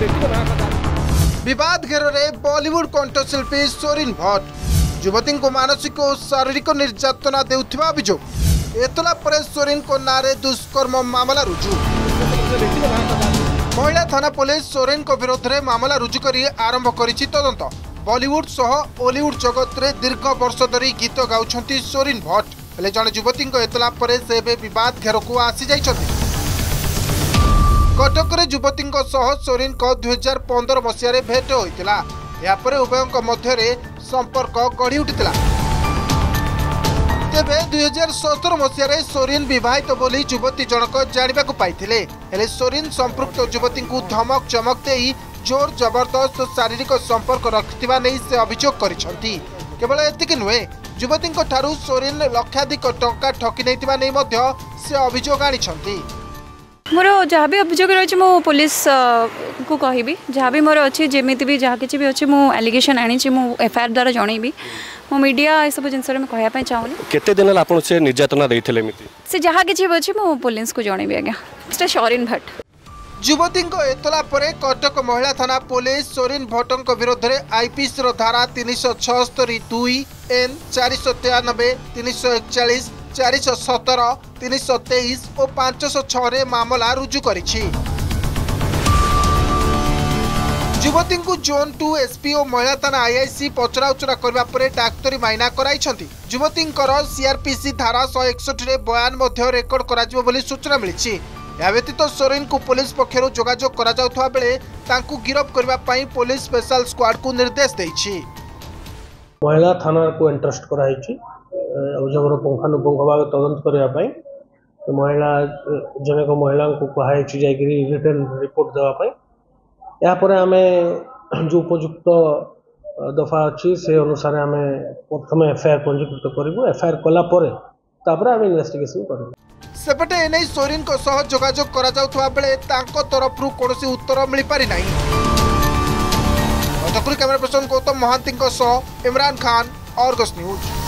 विवाद घेर बॉलीवुड कंठशिल्पी सोरेन भट्ट युवती को मानसिक और शारीरिक निर्यातना देउथिबा अभियोग। एतला पर सोरेन को नारे दुष्कर्म मामला रुजु। महिला थाना पुलिस सोरेन को विरोध में मामला रुजु कर आरंभ करिछि तदंत। बॉलीवुड सह ओलीवुड जगत रे दीर्घ वर्ष धरी गीत गाउछंती सोरेन भट्ट हेले जड़े युवती एतला पर से विवाद घेर को आसी जाइछंती। कटक युवती सोरेन को 2015 मसीह भेट होता। यापर उभयों मध्य संपर्क गढ़ी उठिला। तेबे 2017 मसीह सोरेन विवाहित बोली युवती जनक जाना पाइथिले। हेले सोरेन संपृक्त युवती को धमक चमक दे जोर जबरदस्त शारीरिक संपर्क रखिथिबा नै से अभियोग करिसंती। केवल एतिक नुहे युवती ठारू सोरेन लक्षाधिक टंका ठकी नैतिबा नै मध्य से अभियोग आनिसंती। मोर जहाँ भी अभियोग रही मो पुलिस को कहबी जहाँ भी मोर अच्छी जमी भी जहाँ किसी भी अच्छे मु एलिगेशन आनी एफआईआर द्वारा जनइबी। मो मीडिया ये सब जिन में कहवाई चाहूनी केते दिन आपन से निर्यातना देथिले मिति से जहाँ किसी अच्छे मो पुलिस को जनइबी। आज्ञा मिस्टर सोरेन भट्ट युवती एतला परे कटक महिला थाना पुलिस सोरेन भट्ट विरोध में आईपीसी धारा 376 2 N 493 341 417 323 और 506 मामला रुजु करिछि। युवती को जोन 2 एसपी और महिला थाना आईआईसी पचरा उचरा करबा परे डाक्तरी माइना कराइछंती। युवती सीआरपीसी धारा 161 रे बयान मध्य रेकर्ड कराजिबो बोली सूचना मिलिछि। या व्यतीत सोरेन को पुलिस पक्षरु जोगाजोग करा जाउथवा बेले तांकु गिरफ करबा पई पुलिस स्पेशल स्क्वाड को निर्देश दैछि। महिला थाना को इंटरेस्ट कराइछि अभियोगर पुंखानुपुंख भाव तदंत करने महिला जन महिला को कहुई रिटर्न रिपोर्ट देवाई यापर आम जो उपयुक्त दफा अच्छी से अनुसार आम प्रथम एफआईआर पंजीकृत करूँ। एफआईआर कलापर आम इन्वेस्टिगेशन करूँ। सेपटे एने सोरेन को सह जोगाजोग करा जाउथवा बेले तांको तरफरु कोनोसी उत्तर मिल पारि नाही। कटकरू कैमरा पर्सन गौतम महांती सह इमरान खान, आर्गस न्यूज।